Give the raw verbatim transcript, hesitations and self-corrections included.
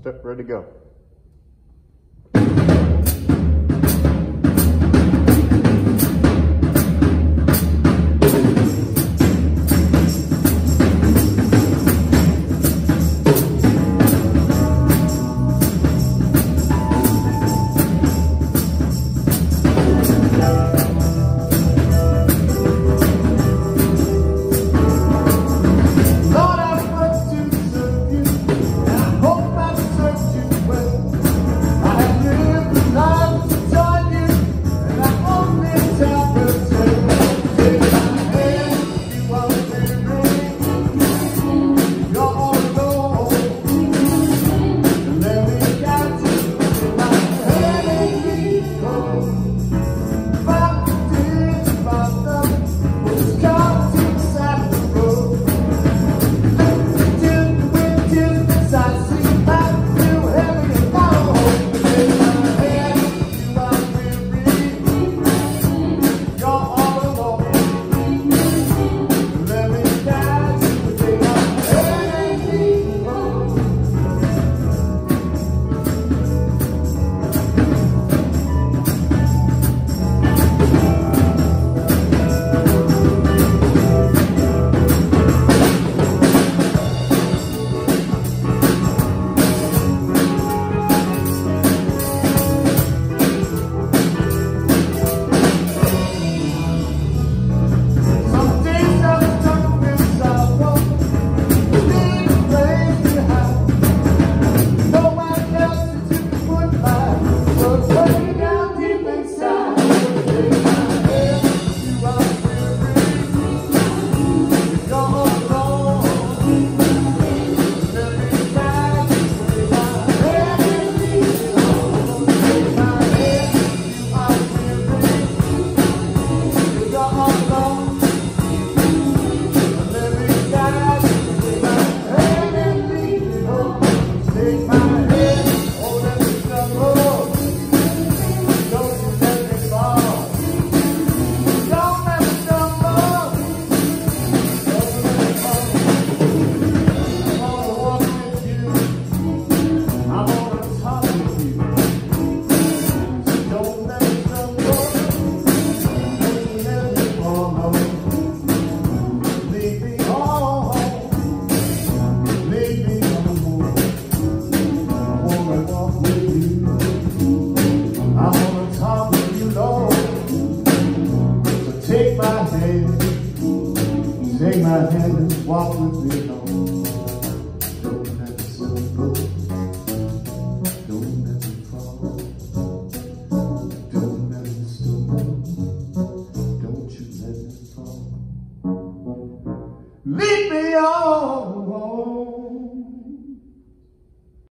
Step ready to go. Take my hand and walk with me home. Don't let the sun go. Don't let me fall. Don't let me stumble. Don't you let me fall. Lead me on.